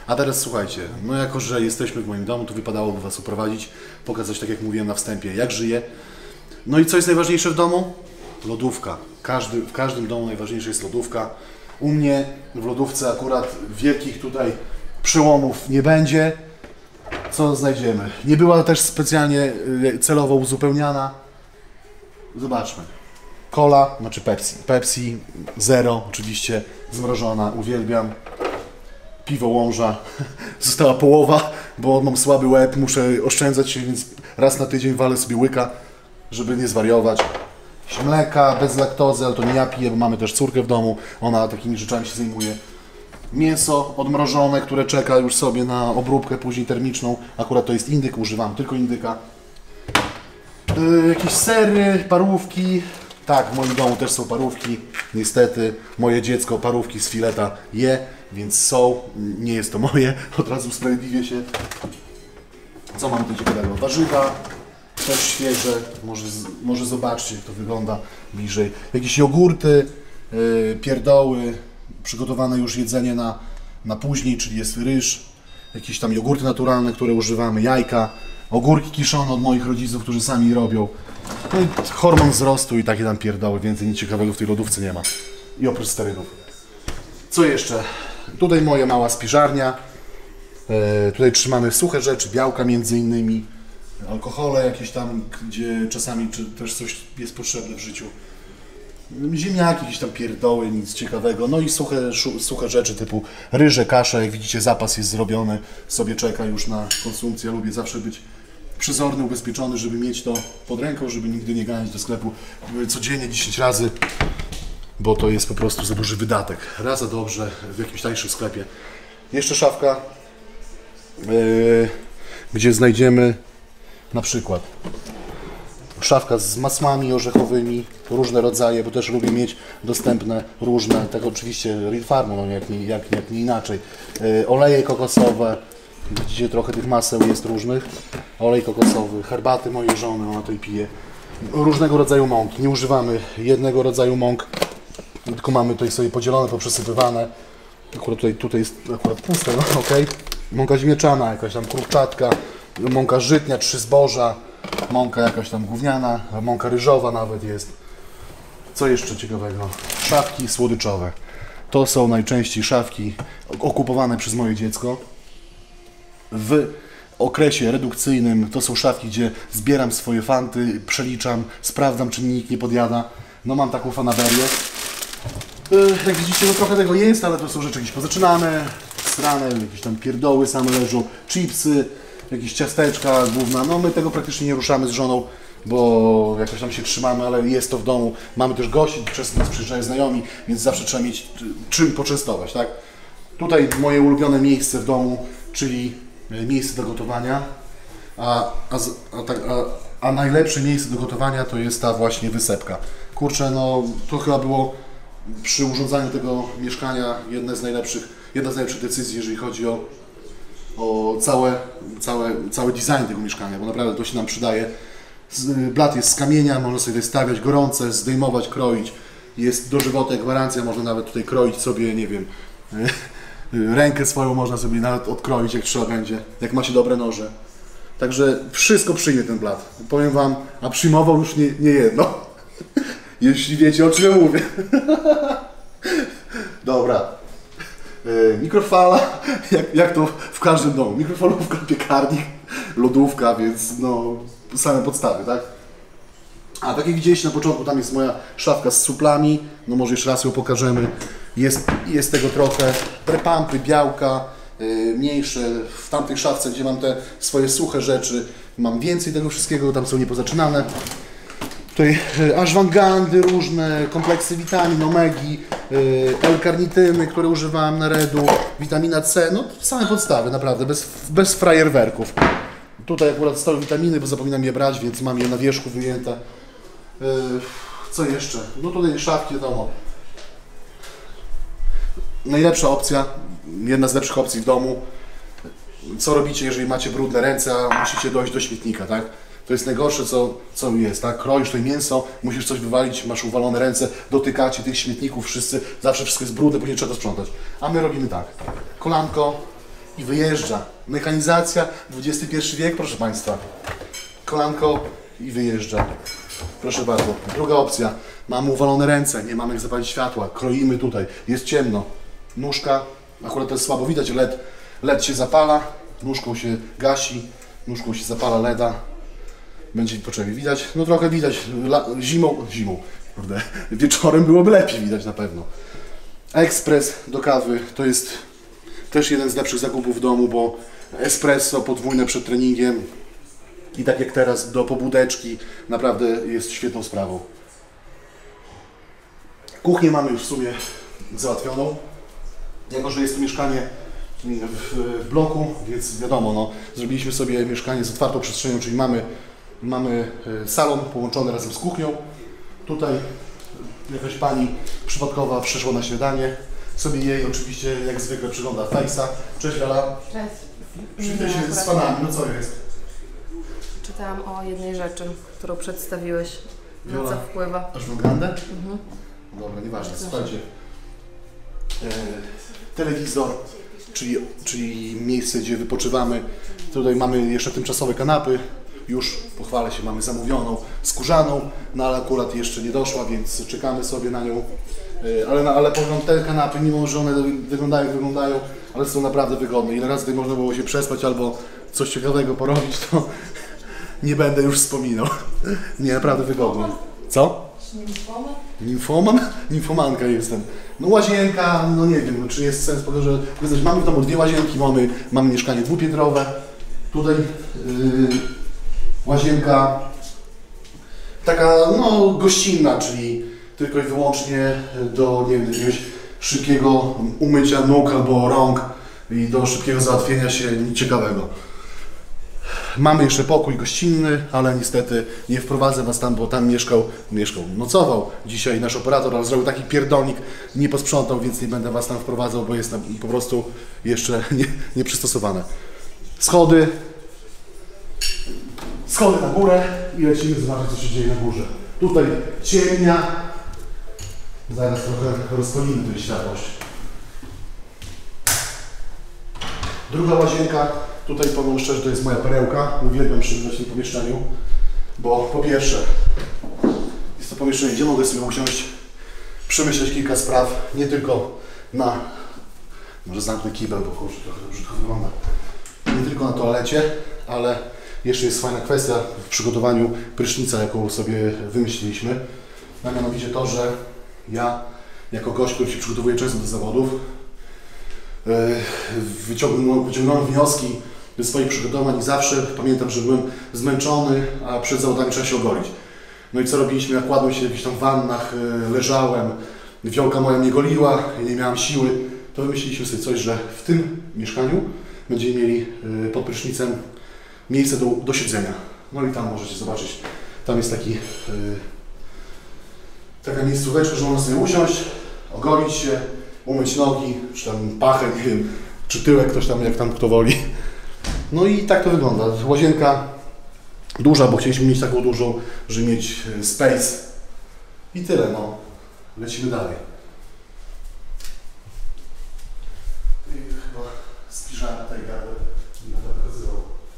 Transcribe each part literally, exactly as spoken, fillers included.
A teraz słuchajcie, no jako, że jesteśmy w moim domu, to wypadałoby Was uprowadzić, pokazać, tak jak mówiłem na wstępie, jak żyję. No i co jest najważniejsze w domu? Lodówka. Każdy, w każdym domu najważniejsza jest lodówka. U mnie w lodówce akurat wielkich tutaj przełomów nie będzie. Co znajdziemy? Nie była też specjalnie celowo uzupełniana. Zobaczmy. Cola, znaczy Pepsi. Pepsi Zero, oczywiście zmrożona, uwielbiam. Piwo Łomża. Została połowa, bo mam słaby łeb, muszę oszczędzać się, więc raz na tydzień walę sobie łyka, żeby nie zwariować. Mleka bez laktozy, ale to nie ja piję, bo mamy też córkę w domu, ona takimi rzeczami się zajmuje. Mięso odmrożone, które czeka już sobie na obróbkę później termiczną. Akurat to jest indyk, używam tylko indyka. Yy, jakieś sery, parówki. Tak, w moim domu też są parówki. Niestety moje dziecko parówki z fileta je, więc są. Nie jest to moje, od razu usprawiedliwię się. Co mamy tu ciekawego? Warzywa, też świeże. Może, może zobaczcie, jak to wygląda bliżej. Jakieś jogurty, yy, pierdoły. Przygotowane już jedzenie na, na później, czyli jest ryż, jakieś tam jogurty naturalne, które używamy, jajka, ogórki kiszone od moich rodziców, którzy sami robią. No i hormon wzrostu i takie tam pierdoły, więcej nic ciekawego w tej lodówce nie ma. I oprócz sterydów. Co jeszcze? Tutaj moja mała spiżarnia. E, tutaj trzymamy suche rzeczy, białka między innymi, alkohole jakieś tam, gdzie czasami też coś jest potrzebne w życiu. Ziemniaki, jakieś tam pierdoły, nic ciekawego. No i suche, suche rzeczy typu ryże, kasze. Jak widzicie, zapas jest zrobiony, sobie czeka już na konsumpcję. Lubię zawsze być przezorny, ubezpieczony, żeby mieć to pod ręką, żeby nigdy nie ganiać do sklepu codziennie dziesięć razy, bo to jest po prostu za duży wydatek. Raz za dobrze w jakimś tańszym sklepie. Jeszcze szafka, yy, gdzie znajdziemy na przykład szafka z masłami orzechowymi, różne rodzaje, bo też lubię mieć dostępne różne, tak oczywiście Real Farmu, no jak nie, jak, jak nie inaczej. Yy, oleje kokosowe, widzicie, trochę tych maseł jest różnych. Olej kokosowy, herbaty mojej żony, ona tutaj pije. Różnego rodzaju mąki, nie używamy jednego rodzaju mąk, tylko mamy tutaj sobie podzielone, poprzesypywane. Akurat tutaj, tutaj jest akurat puste, no okej. Okay. Mąka ziemniaczana, jakaś tam krupczatka, mąka żytnia, trzy zboża. Mąka jakaś tam gówniana, mąka ryżowa nawet jest. Co jeszcze ciekawego? Szafki słodyczowe. To są najczęściej szafki okupowane przez moje dziecko. W okresie redukcyjnym to są szafki, gdzie zbieram swoje fanty, przeliczam, sprawdzam, czy nikt nie podjada. No mam taką fanaberię. Jak widzicie, no trochę tego jest, ale to są rzeczy jakieś pozaczynane, strane, jakieś tam pierdoły same leżą, chipsy, jakieś ciasteczka główna. No my tego praktycznie nie ruszamy z żoną, bo jakoś tam się trzymamy, ale jest to w domu. Mamy też gości, często nas przyjeżdżają znajomi, więc zawsze trzeba mieć czym poczęstować, tak? Tutaj moje ulubione miejsce w domu, czyli miejsce do gotowania, a, a, a, a, a najlepsze miejsce do gotowania to jest ta właśnie wysepka. Kurczę, no to chyba było przy urządzaniu tego mieszkania jedna z najlepszych, jedna z najlepszych decyzji, jeżeli chodzi o o całe, całe, cały design tego mieszkania, bo naprawdę to się nam przydaje. Blat jest z kamienia, można sobie tutaj stawiać gorące, zdejmować, kroić. Jest dożywotnia gwarancja, można nawet tutaj kroić sobie, nie wiem, rękę swoją można sobie nawet odkroić, jak trzeba będzie, jak ma się dobre noże. Także wszystko przyjmie ten blat. Powiem Wam, a przyjmował już nie, nie jedno. Jeśli wiecie, o czym ja mówię. Dobra. Mikrofala, jak, jak to w każdym domu, mikrofalówka, piekarnik, lodówka, więc no same podstawy, tak? A tak jak widzieliście na początku, tam jest moja szafka z suplami, no może jeszcze raz ją pokażemy. Jest, jest tego trochę, prepampy, białka, yy, mniejsze, w tamtej szafce, gdzie mam te swoje suche rzeczy, mam więcej tego wszystkiego, tam są niepozaczynane. Tutaj ashwangandy różne, kompleksy witamin, omegi, L-karnityny, które używałem na redu, witamina C, no same podstawy, naprawdę, bez, bez frajerwerków. Tutaj akurat stoją witaminy, bo zapominam je brać, więc mam je na wierzchu wyjęte. Co jeszcze? No tutaj szafki, wiadomo. Najlepsza opcja, jedna z lepszych opcji w domu. Co robicie, jeżeli macie brudne ręce, a musicie dojść do śmietnika, tak? To jest najgorsze, co, co jest, tak? Kroisz tutaj mięso, musisz coś wywalić, masz uwalone ręce, dotykacie tych śmietników wszyscy, zawsze wszystko jest brudne, później trzeba to sprzątać. A my robimy tak, kolanko i wyjeżdża. Mechanizacja, dwudziesty pierwszy wiek, proszę Państwa. Kolanko i wyjeżdża. Proszę bardzo. Druga opcja. Mamy uwalone ręce, nie mamy jak zapalić światła. Kroimy tutaj, jest ciemno. Nóżka, akurat to jest słabo widać, L E D, L E D się zapala, nóżką się gasi, nóżką się zapala L E D a. Będzie potrzebnie widać, no trochę widać, La, zimą, zimą, kurde, wieczorem byłoby lepiej widać na pewno. Ekspres do kawy to jest też jeden z lepszych zakupów w domu, bo espresso podwójne przed treningiem i tak jak teraz do pobudeczki naprawdę jest świetną sprawą. Kuchnię mamy już w sumie załatwioną, jako że jest to mieszkanie w bloku, więc wiadomo, no, zrobiliśmy sobie mieszkanie z otwartą przestrzenią, czyli mamy, mamy salon połączony razem z kuchnią. Tutaj jakaś pani przypadkowa przyszła na śniadanie, sobie jej oczywiście jak zwykle przygląda Face'a. Cześć Lala. Cześć. Przywitaj się z fanami, no co jest? Czytałam o jednej rzeczy, którą przedstawiłeś, na Wiola, co wpływa. aż wygląda? Mhm. Dobra, nieważne, słuchajcie. E, telewizor, czyli, czyli miejsce, gdzie wypoczywamy. Tutaj mamy jeszcze tymczasowe kanapy. Już, pochwalę się, mamy zamówioną, skórzaną, no ale akurat jeszcze nie doszła, więc czekamy sobie na nią. E, ale, ale powiem, te kanapy, mimo że one wyglądają jak wyglądają, ale są naprawdę wygodne. Ile razy tutaj można było się przespać albo coś ciekawego porobić, to nie będę już wspominał. Nie, naprawdę wygodne. Co? Nimfoman? Nimfoman? Nimfomanka jestem. No łazienka, no nie wiem, czy jest sens pokazać. Mamy w domu dwie łazienki, mamy, mamy mieszkanie dwupiętrowe. Tutaj yy, łazienka taka no gościnna, czyli tylko i wyłącznie do nie wiem, jakiegoś szybkiego umycia nóg albo rąk i do szybkiego załatwienia się nic ciekawego. Mamy jeszcze pokój gościnny, ale niestety nie wprowadzę Was tam, bo tam mieszkał, mieszkał, nocował dzisiaj nasz operator, ale zrobił taki pierdolnik, nie posprzątał, więc nie będę Was tam wprowadzał, bo jest tam po prostu jeszcze nie, nieprzystosowane. Schody, schody na górę i lecimy zobaczyć, co się dzieje na górze. Tutaj ciemnia, zaraz trochę rozpalimy tę światłość. Druga łazienka. Tutaj powiem szczerze, to jest moja perełka. Uwielbiam przebywać w tym pomieszczeniu, bo po pierwsze jest to pomieszczenie, gdzie mogę sobie usiąść, przemyśleć kilka spraw, nie tylko na, może zamknę kibel, bo kurczę, trochę brzydko wygląda, nie tylko na toalecie, ale jeszcze jest fajna kwestia w przygotowaniu prysznica, jaką sobie wymyśliliśmy, a mianowicie to, że ja jako gość, który się przygotowuje często do zawodów, wyciągnąłem, wyciągnąłem wnioski ze swoich przygotowań i zawsze pamiętam, że byłem zmęczony, a przed zawodami trzeba się ogolić. No i co robiliśmy? Ja kładłem się w jakichś tam wannach, leżałem, Wiolka moja mnie goliła, nie miałam siły. To wymyśliliśmy sobie coś, że w tym mieszkaniu będziemy mieli pod prysznicem miejsce do, do siedzenia. No i tam możecie zobaczyć, tam jest taki, taka miejscóweczka, że można sobie usiąść, ogolić się, umyć nogi, czy tam pachę, nie wiem, czy tyłek, ktoś tam, jak tam kto woli. No i tak to wygląda. Łazienka duża, bo chcieliśmy mieć taką dużą, żeby mieć space. I tyle, no. Lecimy dalej. I chyba zbliżamy tej gardły, nie będę pokazywał.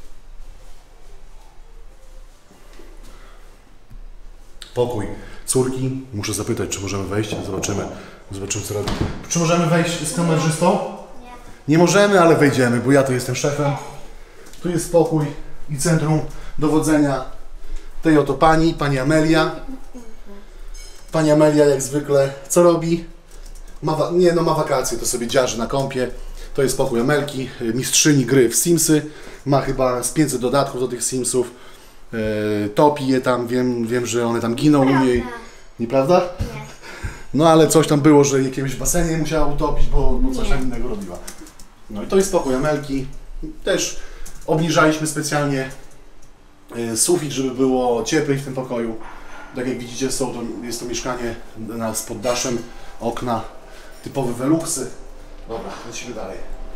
Pokój córki. Muszę zapytać, czy możemy wejść. Zobaczymy. Zobaczymy, co robi. Czy możemy wejść z kamerzystą? Nie. Nie możemy, ale wejdziemy, bo ja tu jestem szefem. Tu jest spokój i centrum dowodzenia tej oto pani, pani Amelia. Pani Amelia jak zwykle co robi? Ma wa- nie no, ma wakacje, to sobie dziarzy na kąpie. To jest pokój Amelki, mistrzyni gry w Simsy. Ma chyba z pięćset dodatków do tych Simsów. E, topi je tam, wiem, wiem, że one tam giną u niej. Nieprawda? Nie. No ale coś tam było, że jakiegoś basenie musiała utopić, bo, bo coś tam innego robiła. No i to jest pokój Amelki. Też obniżaliśmy specjalnie y, sufit, żeby było cieplej w tym pokoju. Tak jak widzicie, są to, jest to mieszkanie na, z poddaszem, okna, typowe veluxy. Dobra, lecimy dalej.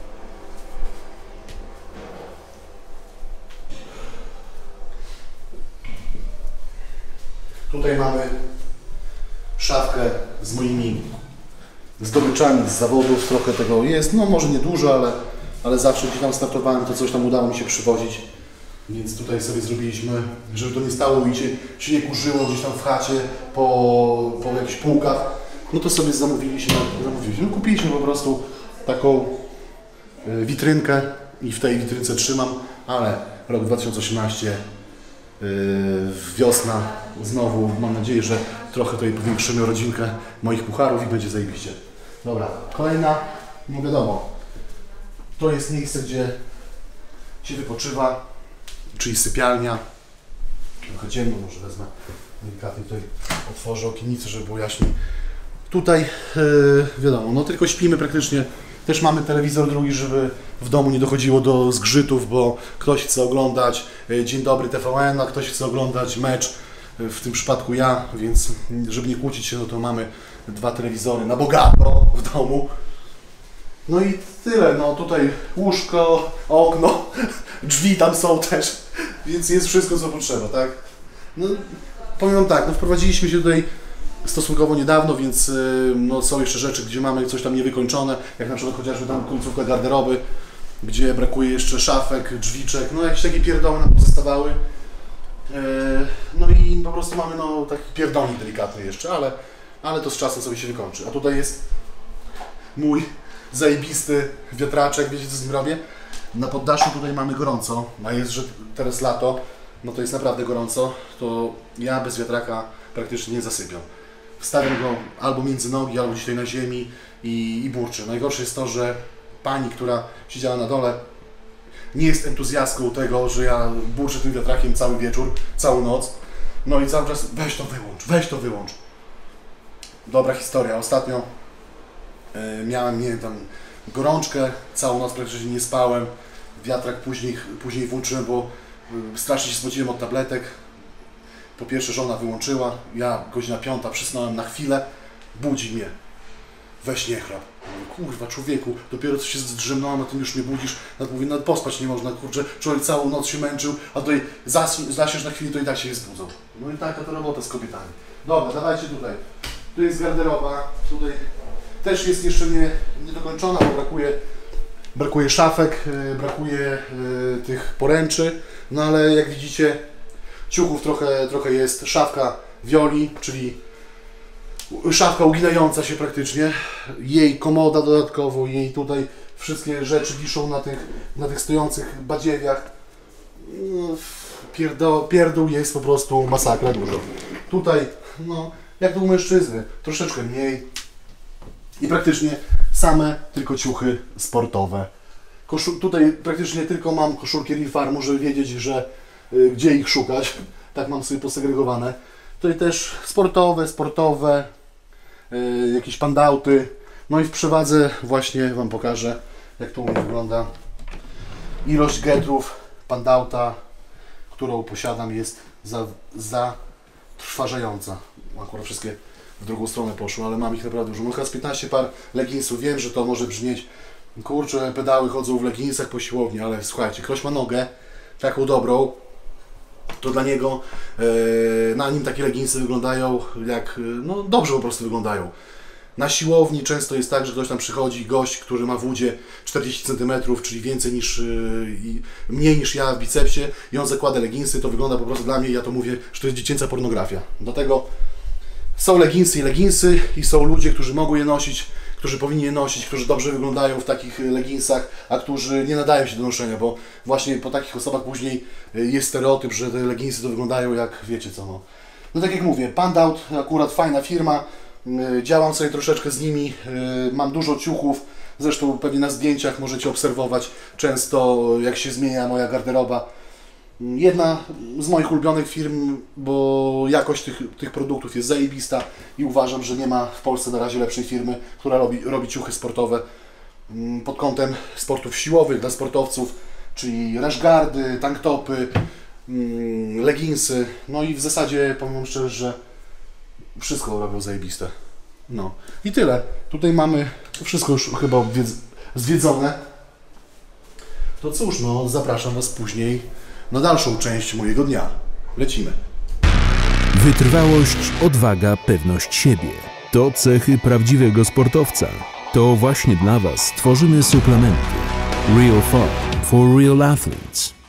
Tutaj mamy szafkę z moimi zdobyczami z zawodów, trochę tego jest, no może nie dużo, ale ale zawsze gdzie tam startowałem, to coś tam udało mi się przywozić. Więc tutaj sobie zrobiliśmy, żeby to nie stało i się, się nie kurzyło gdzieś tam w chacie, po, po jakichś półkach. No to sobie zamówiliśmy, zamówiliśmy. No, kupiliśmy po prostu taką y, witrynkę i w tej witrynce trzymam, ale rok dwa tysiące osiemnasty, yy, wiosna, znowu mam nadzieję, że trochę tutaj powiększymy rodzinkę moich pucharów i będzie zajebiście. Dobra, kolejna, no wiadomo, to jest miejsce, gdzie się wypoczywa, czyli sypialnia. Trochę ciemno, może wezmę delikatnie tutaj, otworzę okiennicę, żeby było jaśniej. Tutaj yy, wiadomo, no tylko śpimy praktycznie. Też mamy telewizor drugi, żeby w domu nie dochodziło do zgrzytów, bo ktoś chce oglądać Dzień Dobry T V N, a ktoś chce oglądać mecz, w tym przypadku ja, więc żeby nie kłócić się, no to mamy dwa telewizory na bogato w domu. No i tyle, no tutaj łóżko, okno, drzwi tam są też, więc jest wszystko, co potrzeba, tak? No, powiem wam tak, no wprowadziliśmy się tutaj stosunkowo niedawno, więc no, są jeszcze rzeczy, gdzie mamy coś tam niewykończone, jak na przykład chociażby tam końcówka garderoby, gdzie brakuje jeszcze szafek, drzwiczek, no jakieś takie pierdoły nam pozostawały. No i po prostu mamy no, taki pierdolnik delikatny jeszcze, ale, ale to z czasem sobie się wykończy. A tutaj jest mój zajebisty wiatraczek, wiecie co z nim robię? Na poddaszu tutaj mamy gorąco, a jest, że teraz lato, no to jest naprawdę gorąco, to ja bez wiatraka praktycznie nie zasypiam. Wstawiam go albo między nogi, albo gdzieś tutaj na ziemi i, i burczę. Najgorsze jest to, że pani, która siedziała na dole, nie jest entuzjastką tego, że ja burczę tym wiatrakiem cały wieczór, całą noc. No i cały czas weź to wyłącz, weź to wyłącz. Dobra historia. Ostatnio yy, miałem, nie wiem, tam gorączkę, całą noc praktycznie nie spałem. Wiatrak później, później włączyłem, bo yy, strasznie się spociłem od tabletek. Po pierwsze żona wyłączyła, ja godzina piąta przysnąłem na chwilę, budzi mnie. Weź nie chrap. Mówię, kurwa człowieku, dopiero co się zdrzemnąłem, a ty już mnie budzisz. Mówię, no pospać nie można, kurczę, człowiek całą noc się męczył, a tutaj zaśniesz na chwilę, to i tak się jest zbudzą. No i taka to robota z kobietami. Dobra, dawajcie tutaj. Tu jest garderoba, tutaj też jest jeszcze nie, niedokończona, bo brakuje, brakuje szafek, brakuje y, tych poręczy, no ale jak widzicie, ciuchów trochę, trochę jest, szafka Wioli, czyli szafka uginająca się praktycznie, jej komoda dodatkowo, jej tutaj wszystkie rzeczy wiszą na tych, na tych stojących badziewiach. No, pierdo, pierdół jest po prostu masakra dużo. Tutaj, no, jak to u mężczyzny, troszeczkę mniej i praktycznie same tylko ciuchy sportowe. Koszu tutaj praktycznie tylko mam koszulki Real Farmu, żeby wiedzieć, że y, gdzie ich szukać. Tak mam sobie posegregowane. Tutaj też sportowe, sportowe, yy, jakieś pandauty. No i w przewadze właśnie Wam pokażę, jak to u mnie wygląda. Ilość getrów pandauta, którą posiadam, jest za, zatrważająca. Akurat wszystkie w drugą stronę poszły, ale mam ich naprawdę dużo. Mam chyba z piętnaście par leginsów. Wiem, że to może brzmieć, kurczę, pedały chodzą w leginsach po siłowni, ale słuchajcie, ktoś ma nogę taką dobrą, to dla niego, e, na nim takie leginsy wyglądają jak, no dobrze po prostu wyglądają. Na siłowni często jest tak, że ktoś tam przychodzi, gość, który ma w udzie czterdzieści centymetrów, czyli więcej niż, e, mniej niż ja w bicepsie i on zakłada leginsy, to wygląda po prostu dla mnie, ja to mówię, że to jest dziecięca pornografia. Dlatego są leginsy i leginsy i są ludzie, którzy mogą je nosić, którzy powinni je nosić, którzy dobrze wyglądają w takich leginsach, a którzy nie nadają się do noszenia, bo właśnie po takich osobach później jest stereotyp, że te leginsy to wyglądają jak wiecie co. No, no tak jak mówię, Pandout, akurat fajna firma, działam sobie troszeczkę z nimi, mam dużo ciuchów, zresztą pewnie na zdjęciach możecie obserwować często jak się zmienia moja garderoba. Jedna z moich ulubionych firm, bo jakość tych, tych produktów jest zajebista i uważam, że nie ma w Polsce na razie lepszej firmy, która robi, robi ciuchy sportowe pod kątem sportów siłowych dla sportowców, czyli rashguardy, tanktopy, leginsy, no i w zasadzie powiem szczerze, że wszystko robią zajebiste. No i tyle. Tutaj mamy wszystko już chyba zwiedzone. To cóż, no zapraszam Was później na dalszą część mojego dnia. Lecimy. Wytrwałość, odwaga, pewność siebie. To cechy prawdziwego sportowca. To właśnie dla Was tworzymy suplementy. Real fun for real athletes.